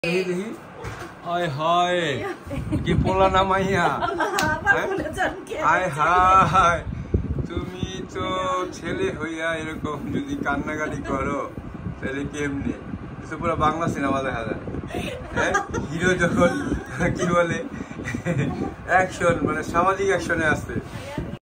দেখি আয় হায় কি পোলা না মাইয়া আয় হায় তুমি তো ছেলে হইয়া এরকম যদি কান্নাকাটি করো তাহলে কেমনে পুরো বাংলা সিনেমা দেখা যায় হ্যাঁ হিরো যখন কি বলে অ্যাকশন মানে সামাজিক অ্যাকশনে আসছে